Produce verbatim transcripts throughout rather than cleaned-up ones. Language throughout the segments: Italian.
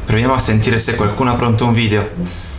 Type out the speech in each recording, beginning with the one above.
Proviamo a sentire se qualcuno ha pronto un video.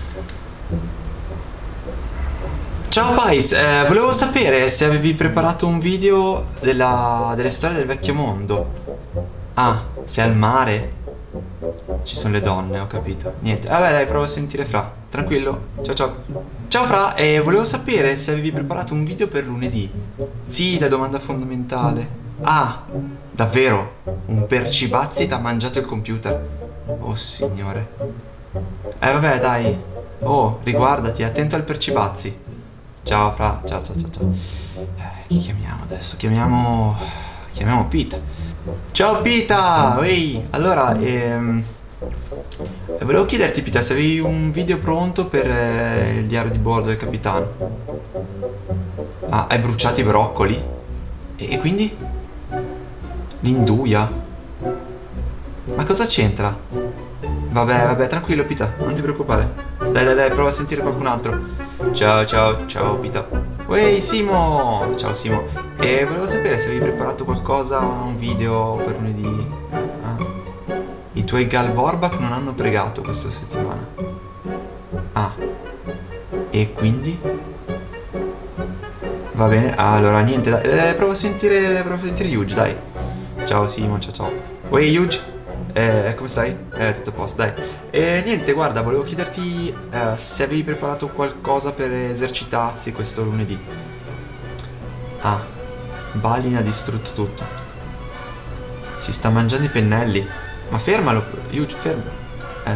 Ciao Pais, eh, volevo sapere se avevi preparato un video della, delle storie del vecchio mondo. Ah, sei al mare? Ci sono le donne, ho capito. Niente, vabbè dai, provo a sentire Fra. Tranquillo, ciao ciao. Ciao Fra, e eh, volevo sapere se avevi preparato un video per lunedì. Sì, la domanda fondamentale. Ah, davvero? Un percibazzi t'ha mangiato il computer? Oh signore. Eh vabbè dai. Oh, riguardati, attento al percibazzi. Ciao Fra, ciao ciao ciao ciao. Eh, chi chiamiamo adesso? Chiamiamo... Chiamiamo Pita. Ciao Pita! Ehi! Allora, ehm... volevo chiederti Pita se avevi un video pronto per eh, il diario di bordo del capitano. Ah, hai bruciato i broccoli? E, e quindi? L'induia? Ma cosa c'entra? Vabbè, vabbè, tranquillo Pita, non ti preoccupare. Dai, dai, dai, prova a sentire qualcun altro. Ciao, ciao, ciao Pita. Ehi Simo! Ciao Simo. E volevo sapere se avevi preparato qualcosa, un video per lunedì. Ah. I tuoi Galvorbak non hanno pregato questa settimana. Ah. E quindi? Va bene, allora niente, dai, eh, prova a sentire, prova a sentire Yuge, dai. Ciao Simo, ciao ciao. Ehi Yuge! Eh, come stai? Eh, tutto a posto, dai. E niente, guarda, volevo chiederti eh, se avevi preparato qualcosa per esercitarsi questo lunedì. Ah, Balin ha distrutto tutto. Si sta mangiando i pennelli. Ma fermalo, Yuge, fermo. Eh.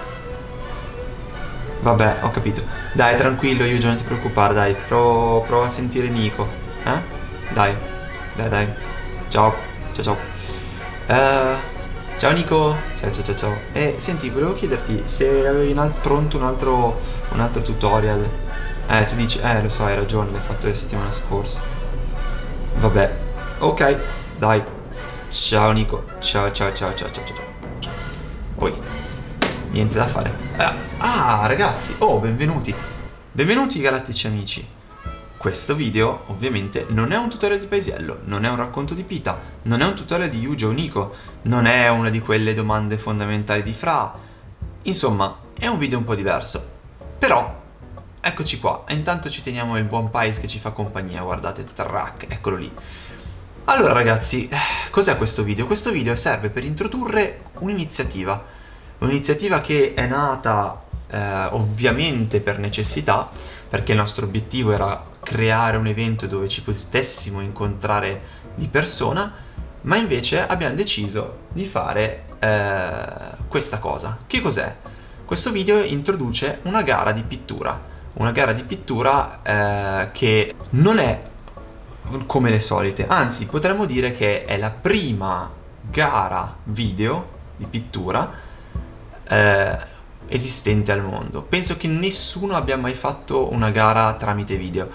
Vabbè, ho capito. Dai, tranquillo, Yuge, non ti preoccupare, dai. Provo, provo a sentire Nico. Eh? Dai, dai, dai. Ciao, ciao, ciao. Eh... Ciao Nico, ciao ciao ciao ciao. E senti, volevo chiederti se avevi un pronto un altro, un altro tutorial. Eh, tu dici, eh lo so, hai ragione, l'hai fatto la settimana scorsa. Vabbè, ok, dai. Ciao Nico, ciao ciao ciao ciao ciao ciao. Poi, niente da fare. Ah, ah ragazzi, oh, benvenuti. Benvenuti galattici amici. Questo video ovviamente non è un tutorial di paesiello, non è un racconto di Pita, non è un tutorial di Yuji o Nico, non è una di quelle domande fondamentali di Fra. Insomma, è un video un po' diverso. Però, eccoci qua, e intanto ci teniamo il buon Pais che ci fa compagnia, guardate, track, eccolo lì. Allora ragazzi, cos'è questo video? Questo video serve per introdurre un'iniziativa, un'iniziativa che è nata eh, ovviamente per necessità, perché il nostro obiettivo era creare un evento dove ci potessimo incontrare di persona, ma invece abbiamo deciso di fare eh, questa cosa. Che cos'è? Questo video introduce una gara di pittura, una gara di pittura eh, che non è come le solite, anzi potremmo dire che è la prima gara video di pittura eh, esistente al mondo. Penso che nessuno abbia mai fatto una gara tramite video.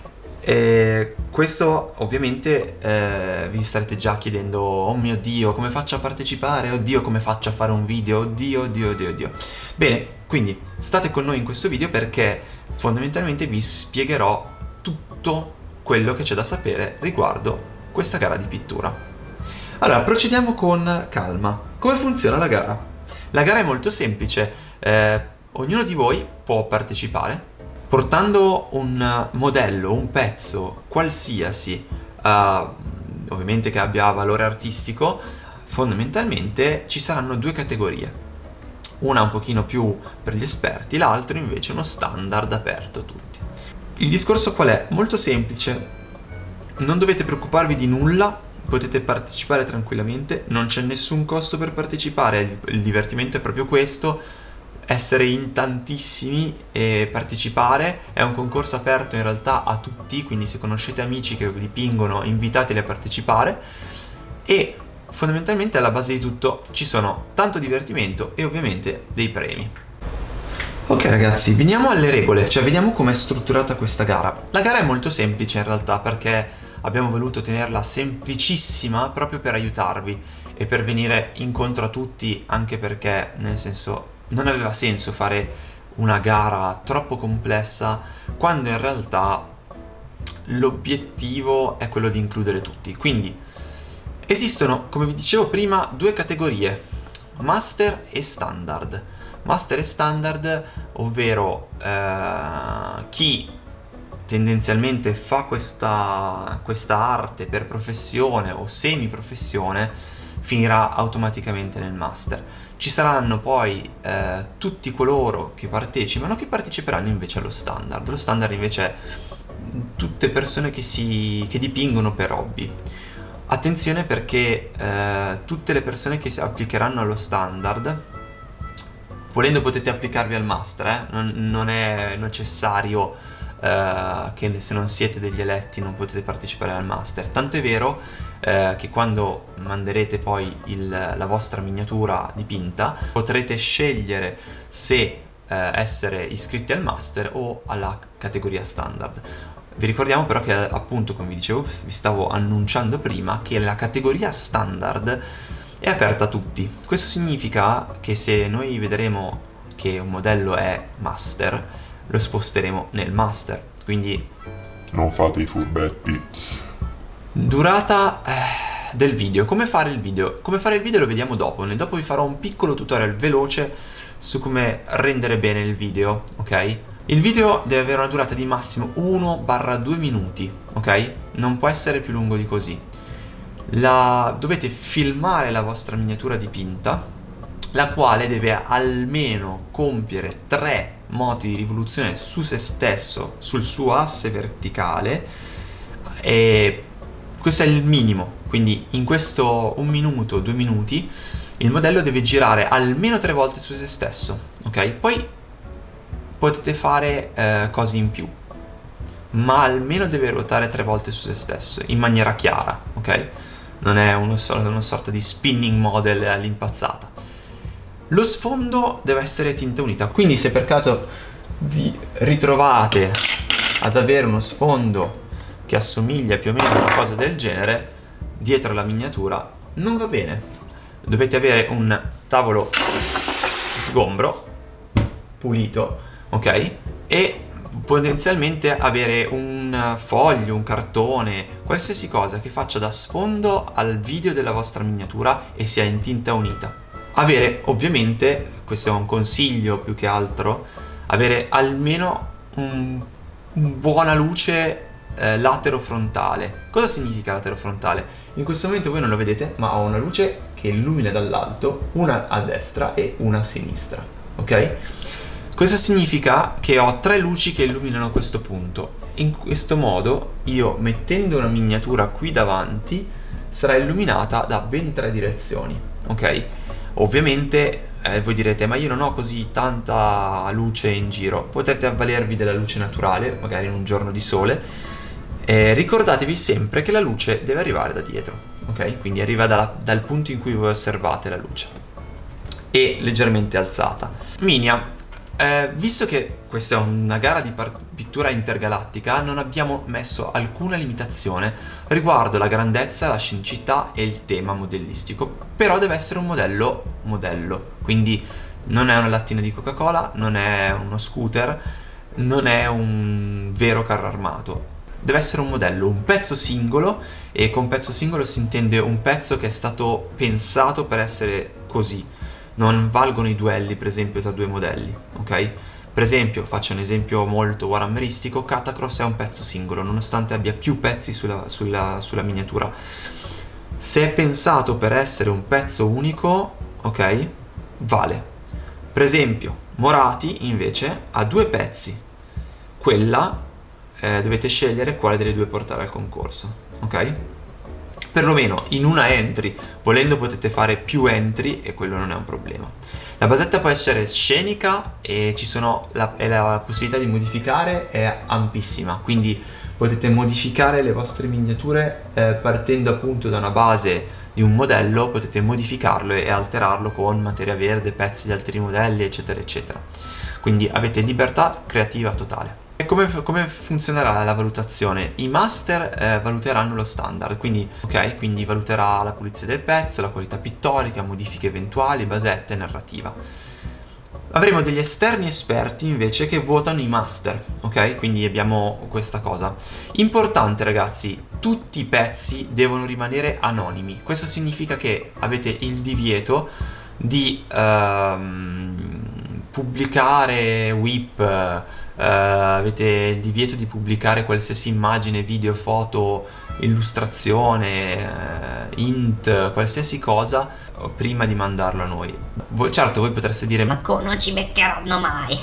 E questo ovviamente eh, vi starete già chiedendo: oh mio Dio, come faccio a partecipare? Oddio, come faccio a fare un video? Oddio, oddio, oddio, oddio. Bene, quindi state con noi in questo video perché fondamentalmente vi spiegherò tutto quello che c'è da sapere riguardo questa gara di pittura. Allora, procediamo con calma. Come funziona la gara? La gara è molto semplice. Eh, ognuno di voi può partecipare portando un modello, un pezzo qualsiasi, uh, ovviamente che abbia valore artistico. Fondamentalmente ci saranno due categorie, una un pochino più per gli esperti, l'altro invece uno standard aperto a tutti. Il discorso qual è? Molto semplice, non dovete preoccuparvi di nulla, potete partecipare tranquillamente, non c'è nessun costo per partecipare, il, il divertimento è proprio questo, essere in tantissimi e partecipare. È un concorso aperto in realtà a tutti, quindi se conoscete amici che dipingono invitateli a partecipare, e fondamentalmente alla base di tutto ci sono tanto divertimento e ovviamente dei premi. Ok ragazzi, veniamo alle regole, cioè vediamo com'è strutturata questa gara. La gara è molto semplice in realtà perché abbiamo voluto tenerla semplicissima proprio per aiutarvi e per venire incontro a tutti, anche perché nel senso non aveva senso fare una gara troppo complessa quando in realtà l'obiettivo è quello di includere tutti. Quindi esistono, come vi dicevo prima, due categorie, master e standard. Master e standard, ovvero eh, chi tendenzialmente fa questa, questa arte per professione o semi professione finirà automaticamente nel master. Ci saranno poi eh, tutti coloro che partecipano che parteciperanno invece allo standard. Lo standard invece è tutte persone che, si, che dipingono per hobby. Attenzione perché eh, tutte le persone che si applicheranno allo standard, volendo potete applicarvi al master, eh? non, non è necessario eh, che se non siete degli eletti non potete partecipare al master. Tanto è vero eh, che quando manderete poi il, la vostra miniatura dipinta potrete scegliere se eh, essere iscritti al master o alla categoria standard. Vi ricordiamo però che appunto, come vi dicevo, vi stavo annunciando prima, che la categoria standard è aperta a tutti. Questo significa che se noi vedremo che un modello è master, lo sposteremo nel master. Quindi non fate i furbetti. Durata eh, del video. Come fare il video? Come fare il video lo vediamo dopo. Nel dopo vi farò un piccolo tutorial veloce su come rendere bene il video, ok? Il video deve avere una durata di massimo uno due minuti, ok? Non può essere più lungo di così. La... Dovete filmare la vostra miniatura dipinta, la quale deve almeno compiere tre moti di rivoluzione su se stesso, sul suo asse verticale, e questo è il minimo. Quindi in questo un minuto, due minuti, il modello deve girare almeno tre volte su se stesso, ok? Poi potete fare eh, cose in più, ma almeno deve ruotare tre volte su se stesso in maniera chiara, ok? Non è uno, una sorta di spinning model all'impazzata. Lo sfondo deve essere tinta unita, quindi se per caso vi ritrovate ad avere uno sfondo che assomiglia più o meno a una cosa del genere dietro la miniatura, non va bene. Dovete avere un tavolo sgombro pulito, ok? E potenzialmente avere un foglio, un cartone, qualsiasi cosa che faccia da sfondo al video della vostra miniatura e sia in tinta unita. Avere ovviamente, questo è un consiglio più che altro, avere almeno un, un buona luce eh, latero-frontale. Cosa significa latero-frontale? In questo momento voi non lo vedete, ma ho una luce che illumina dall'alto, una a destra e una a sinistra, ok? Questo significa che ho tre luci che illuminano questo punto. In questo modo io, mettendo una miniatura qui davanti, sarà illuminata da ben tre direzioni, ok? Ovviamente eh, voi direte, ma io non ho così tanta luce in giro. Potete avvalervi della luce naturale, magari in un giorno di sole. Eh, ricordatevi sempre che la luce deve arrivare da dietro, ok? Quindi arriva dalla, dal punto in cui voi osservate la luce e leggermente alzata. Minia. Eh, visto che questa è una gara di pittura intergalattica, non abbiamo messo alcuna limitazione riguardo la grandezza, la scenicità e il tema modellistico, però deve essere un modello modello, quindi non è una lattina di Coca-Cola, non è uno scooter, non è un vero carro armato, deve essere un modello, un pezzo singolo, e con pezzo singolo si intende un pezzo che è stato pensato per essere così. Non valgono i duelli, per esempio, tra due modelli, ok? Per esempio, faccio un esempio molto warhammeristico, Katakros è un pezzo singolo, nonostante abbia più pezzi sulla, sulla, sulla miniatura. Se è pensato per essere un pezzo unico, ok? Vale. Per esempio, Morati, invece, ha due pezzi. Quella eh, dovete scegliere quale delle due portare al concorso, ok? Perlomeno in una entry, volendo potete fare più entry e quello non è un problema. La basetta può essere scenica e ci sono la, e la possibilità di modificare è ampissima, quindi potete modificare le vostre miniature eh, partendo appunto da una base di un modello, potete modificarlo e alterarlo con materia verde, pezzi di altri modelli, eccetera eccetera. Quindi avete libertà creativa totale. E come, come funzionerà la valutazione? I master eh, valuteranno lo standard, quindi, ok, quindi valuterà la pulizia del pezzo, la qualità pittorica, modifiche eventuali, basette, narrativa. Avremo degli esterni esperti invece che votano i master, ok? Quindi abbiamo questa cosa. Importante ragazzi, tutti i pezzi devono rimanere anonimi. Questo significa che avete il divieto di ehm, pubblicare W I P, eh, avete il divieto di pubblicare qualsiasi immagine, video, foto, illustrazione, eh, int, qualsiasi cosa prima di mandarlo a noi. Voi, certo, voi potreste dire Ma co- non ci beccheranno mai.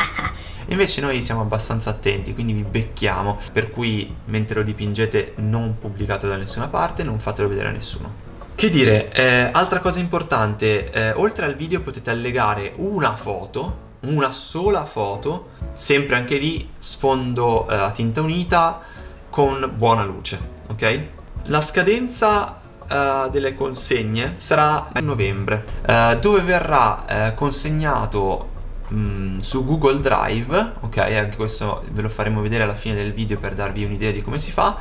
invece noi siamo abbastanza attenti, quindi vi becchiamo, per cui mentre lo dipingete non pubblicate da nessuna parte, non fatelo vedere a nessuno. Che dire, eh, altra cosa importante, eh, oltre al video potete allegare una foto, una sola foto, sempre anche lì sfondo eh, a tinta unita con buona luce, ok? La scadenza eh, delle consegne sarà a novembre, eh, dove verrà eh, consegnato mh, su Google Drive, ok? Anche questo ve lo faremo vedere alla fine del video per darvi un'idea di come si fa.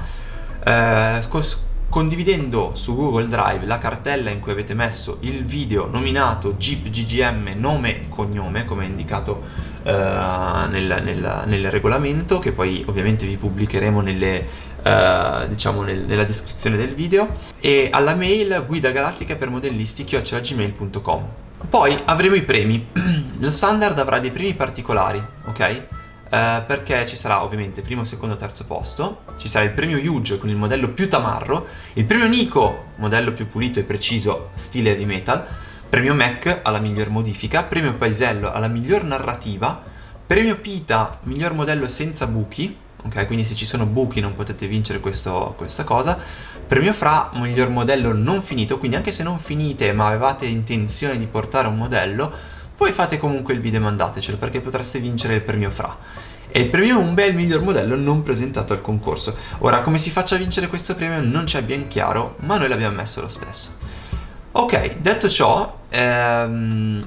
Eh, condividendo su Google Drive la cartella in cui avete messo il video nominato Jeep G G M nome e cognome, come indicato eh, nel, nel, nel regolamento, che poi ovviamente vi pubblicheremo nelle, eh, diciamo nel, nella descrizione del video, e alla mail guida galattica per modellisti chiocciola gmail punto com. Poi avremo i premi. Lo standard avrà dei premi particolari, ok? Uh, perché ci sarà ovviamente primo, secondo, terzo posto, ci sarà il premio Huge con il modello più tamarro, il premio Nico, modello più pulito e preciso stile heavy metal, premio Mac alla miglior modifica, premio Paesello alla miglior narrativa, premio Pita miglior modello senza buchi, ok, quindi se ci sono buchi non potete vincere questo, questa cosa, premio Fra miglior modello non finito, quindi anche se non finite ma avevate intenzione di portare un modello, poi fate comunque il video e mandatecelo, perché potreste vincere il premio Fra. E il premio Umbe è il miglior modello non presentato al concorso. Ora, come si faccia a vincere questo premio non ci è ben chiaro, ma noi l'abbiamo messo lo stesso. Ok, detto ciò, ehm,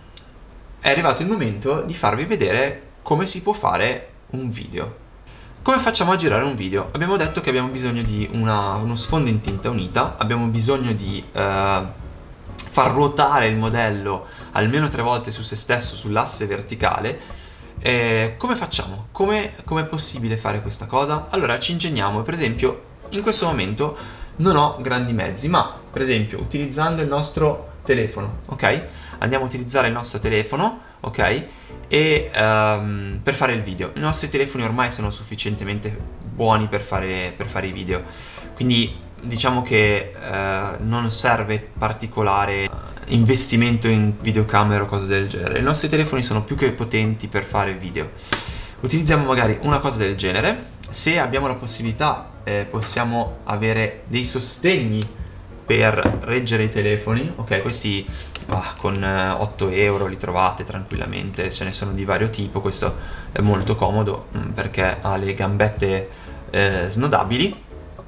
è arrivato il momento di farvi vedere come si può fare un video. Come facciamo a girare un video? Abbiamo detto che abbiamo bisogno di una, uno sfondo in tinta unita, abbiamo bisogno di eh, far ruotare il modello almeno tre volte su se stesso sull'asse verticale. Eh, come facciamo? Come è possibile fare questa cosa? Allora ci ingegniamo. Per esempio in questo momento non ho grandi mezzi, ma per esempio utilizzando il nostro telefono, ok? Andiamo a utilizzare il nostro telefono, ok? E um, per fare il video. I nostri telefoni ormai sono sufficientemente buoni per fare, per fare i video, quindi diciamo che uh, non serve particolare investimento in videocamera o cose del genere. I nostri telefoni sono più che potenti per fare video. Utilizziamo magari una cosa del genere. Se abbiamo la possibilità eh, possiamo avere dei sostegni per reggere i telefoni, ok? Questi ah, con eh, otto euro li trovate tranquillamente, ce ne sono di vario tipo. Questo è molto comodo mh, perché ha le gambette eh, snodabili.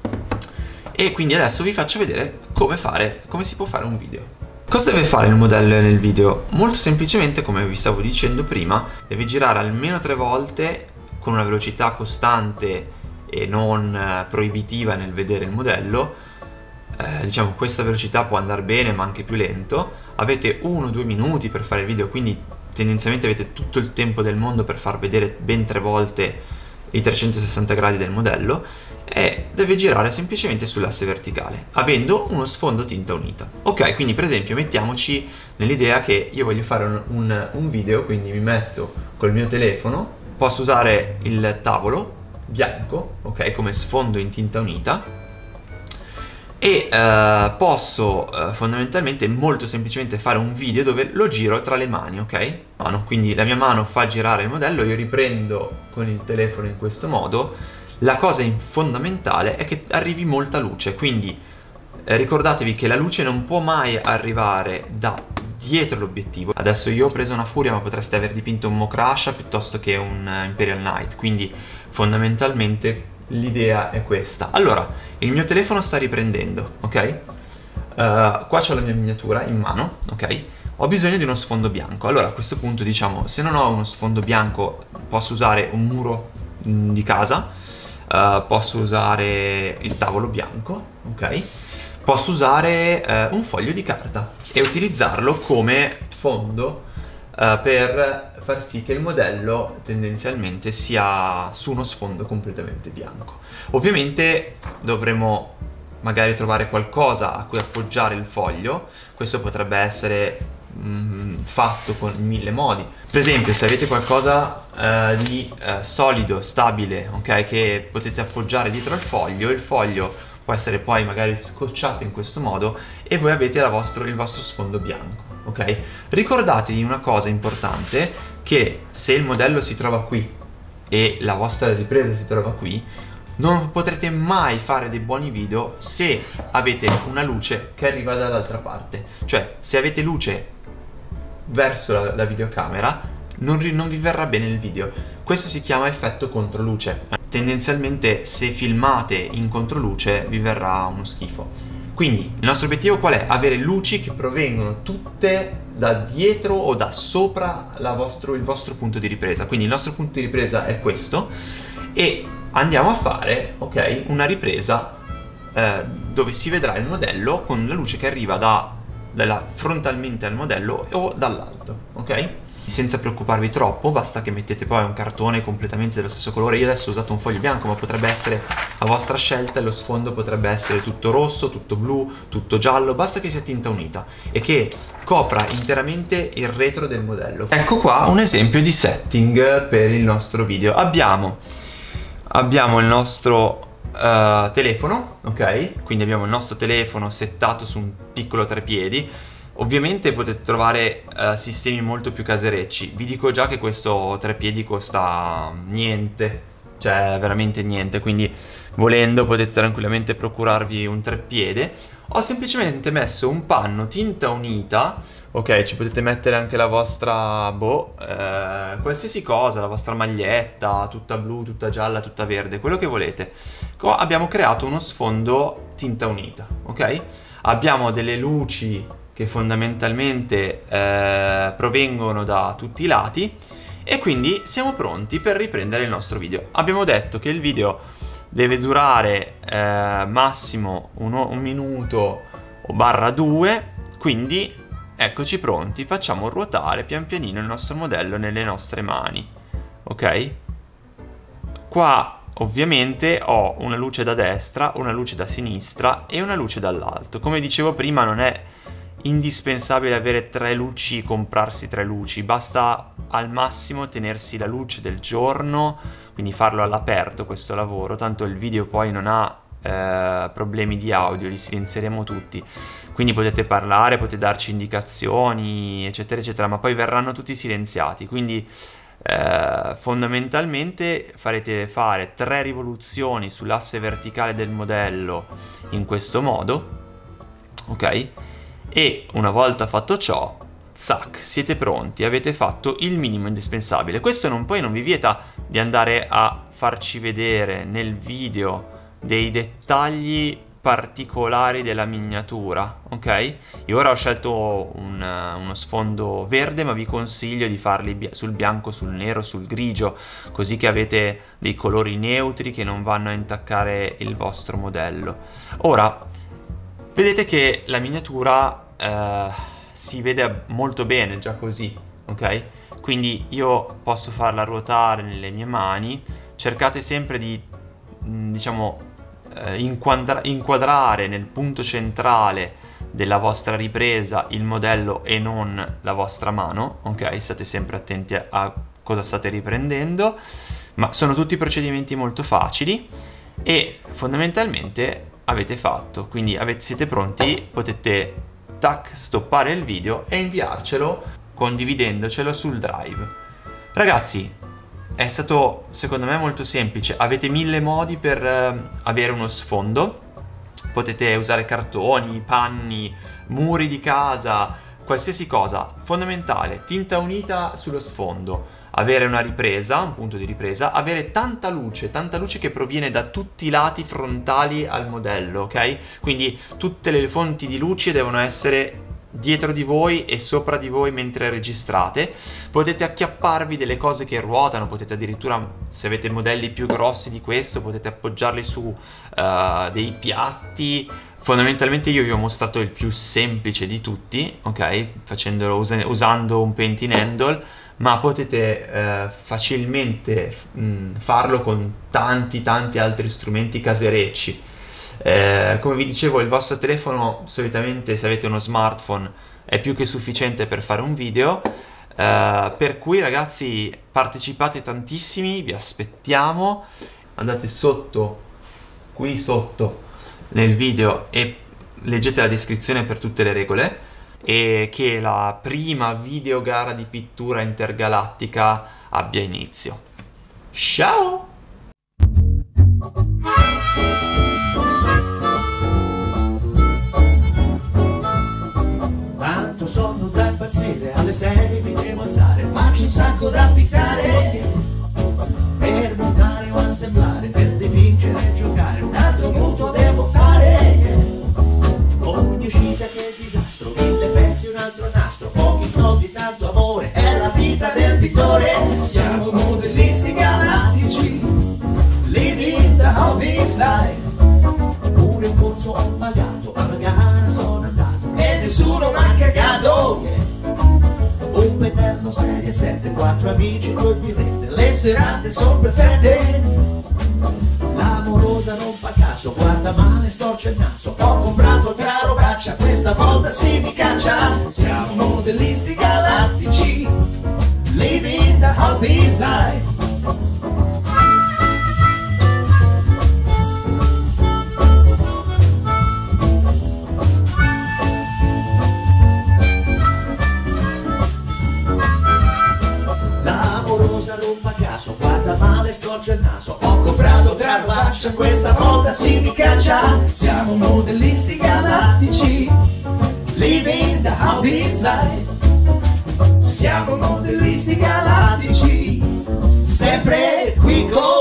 E quindi adesso vi faccio vedere come fare, come si può fare un video. Cosa deve fare il modello nel video? Molto semplicemente, come vi stavo dicendo prima, deve girare almeno tre volte con una velocità costante e non eh, proibitiva nel vedere il modello. Eh, diciamo questa velocità può andare bene ma anche più lento. Avete uno o due minuti per fare il video, quindi tendenzialmente avete tutto il tempo del mondo per far vedere ben tre volte i trecentosessanta gradi del modello, e deve girare semplicemente sull'asse verticale avendo uno sfondo tinta unita. Ok, quindi per esempio mettiamoci nell'idea che io voglio fare un, un, un video, quindi mi metto col mio telefono, posso usare il tavolo bianco, ok, come sfondo in tinta unita, e eh, posso eh, fondamentalmente molto semplicemente fare un video dove lo giro tra le mani, ok? Mano. Quindi la mia mano fa girare il modello, io riprendo con il telefono in questo modo. La cosa fondamentale è che arrivi molta luce, quindi eh, ricordatevi che la luce non può mai arrivare da dietro l'obiettivo. Adesso io ho preso una Furia, ma potreste aver dipinto un Mokrasha piuttosto che un uh, Imperial Knight, quindi fondamentalmente l'idea è questa. Allora, il mio telefono sta riprendendo, ok? Uh, qua c'ho la mia miniatura in mano, ok? Ho bisogno di uno sfondo bianco. Allora a questo punto diciamo, se non ho uno sfondo bianco posso usare un muro mh, di casa. Uh, posso usare il tavolo bianco, ok? Posso usare uh, un foglio di carta e utilizzarlo come fondo uh, per far sì che il modello tendenzialmente sia su uno sfondo completamente bianco. Ovviamente dovremo magari trovare qualcosa a cui appoggiare il foglio. Questo potrebbe essere mh, fatto con mille modi. Per esempio, se avete qualcosa uh, di uh, solido, stabile, ok, che potete appoggiare dietro al foglio, il foglio può essere poi magari scocciato in questo modo e voi avete la vostro, il vostro sfondo bianco, ok? Ricordatevi una cosa importante, che se il modello si trova qui e la vostra ripresa si trova qui, non potrete mai fare dei buoni video se avete una luce che arriva dall'altra parte. Cioè, se avete luce verso la, la videocamera, non, non vi verrà bene il video. Questo si chiama effetto controluce. Tendenzialmente, se filmate in controluce, vi verrà uno schifo. Quindi il nostro obiettivo qual è? Avere luci che provengono tutte da dietro o da sopra la vostro, il vostro punto di ripresa. Quindi il nostro punto di ripresa è questo e andiamo a fare, ok, una ripresa eh, dove si vedrà il modello con la luce che arriva da, dalla, frontalmente al modello o dall'alto, ok? Senza preoccuparvi troppo, basta che mettete poi un cartone completamente dello stesso colore. Io adesso ho usato un foglio bianco, ma potrebbe essere a vostra scelta, e lo sfondo potrebbe essere tutto rosso, tutto blu, tutto giallo, basta che sia tinta unita e che copra interamente il retro del modello. Ecco qua un esempio di setting per il nostro video. Abbiamo, abbiamo il nostro uh, telefono, ok? Quindi abbiamo il nostro telefono settato su un piccolo treppiedi. Ovviamente potete trovare uh, sistemi molto più caserecci. Vi dico già che questo treppiedi costa niente, cioè veramente niente, quindi volendo potete tranquillamente procurarvi un treppiede. Ho semplicemente messo un panno tinta unita, ok, ci potete mettere anche la vostra, boh, eh, qualsiasi cosa, la vostra maglietta, tutta blu, tutta gialla, tutta verde, quello che volete. Qua abbiamo creato uno sfondo tinta unita, ok? Abbiamo delle luci che fondamentalmente eh, provengono da tutti i lati e quindi siamo pronti per riprendere il nostro video. Abbiamo detto che il video deve durare eh, massimo uno, un minuto o barra due, quindi eccoci pronti, facciamo ruotare pian pianino il nostro modello nelle nostre mani, ok? Qua ovviamente ho una luce da destra, una luce da sinistra e una luce dall'alto. Come dicevo prima, non è indispensabile avere tre luci, comprarsi tre luci, basta al massimo tenersi la luce del giorno, quindi farlo all'aperto questo lavoro, tanto il video poi non ha eh, problemi di audio, li silenzieremo tutti, quindi potete parlare, potete darci indicazioni eccetera eccetera, ma poi verranno tutti silenziati, quindi eh, fondamentalmente farete fare tre rivoluzioni sull'asse verticale del modello in questo modo, ok? E una volta fatto ciò, zac, siete pronti, avete fatto il minimo indispensabile. Questo non, poi non vi vieta di andare a farci vedere nel video dei dettagli particolari della miniatura, ok? Io ora ho scelto un, uno sfondo verde, ma vi consiglio di farli sul bianco, sul nero, sul grigio, così che avete dei colori neutri che non vanno a intaccare il vostro modello. Ora, vedete che la miniatura Uh, si vede molto bene già così, ok? Quindi io posso farla ruotare nelle mie mani. Cercate sempre di, diciamo, uh, inquadra inquadrare nel punto centrale della vostra ripresa il modello e non la vostra mano, ok? State sempre attenti a, a cosa state riprendendo, ma sono tutti procedimenti molto facili e fondamentalmente avete fatto. Quindi avete, siete pronti, potete tac, stoppare il video e inviarcelo condividendocelo sul Drive. Ragazzi, è stato secondo me molto semplice, avete mille modi per eh, avere uno sfondo, potete usare cartoni, panni, muri di casa, qualsiasi cosa. Fondamentale, tinta unita sullo sfondo, avere una ripresa, un punto di ripresa, avere tanta luce, tanta luce che proviene da tutti i lati frontali al modello, ok? Quindi tutte le fonti di luce devono essere dietro di voi e sopra di voi mentre registrate. Potete acchiapparvi delle cose che ruotano, potete addirittura, se avete modelli più grossi di questo, potete appoggiarli su uh, dei piatti. Fondamentalmente io vi ho mostrato il più semplice di tutti, ok? Facendolo us usando un painting handle, ma potete eh, facilmente mh, farlo con tanti tanti altri strumenti caserecci. Eh, come vi dicevo, il vostro telefono, solitamente se avete uno smartphone, è più che sufficiente per fare un video. Uh, per cui ragazzi, partecipate tantissimi, vi aspettiamo, andate sotto, qui sotto nel video, e leggete la descrizione per tutte le regole, e che la prima video gara di pittura intergalattica abbia inizio. Ciao! Tanto sonno da impazzire, alle sei mi devo alzare, ma c'è un sacco da pittare, per montare o assemblare, per dipingere e giocare, un altro mutuo devo fare. Ogni uscita che disastro, mille pezzi un altro nastro, pochi soldi, tanto amore, è la vita del pittore. Siamo modellisti galattici, living the hobby's life. Pure un corso ho pagato, alla gara sono andato e nessuno m'ha cagato. Un pennello serie sette, quattro amici, due birrette, le serate son perfette. L'amorosa non fa caso, guarda male, storce il naso, ho comprato altra robaccia, questa volta si mi caccia. Siamo modellisti galattici, living the hobby's life. Guarda male, storce il naso, ho comprato tra robaccia, questa volta si mi caccia. Siamo modellisti galattici, living the hobby's life. Siamo modellisti galattici, sempre qui con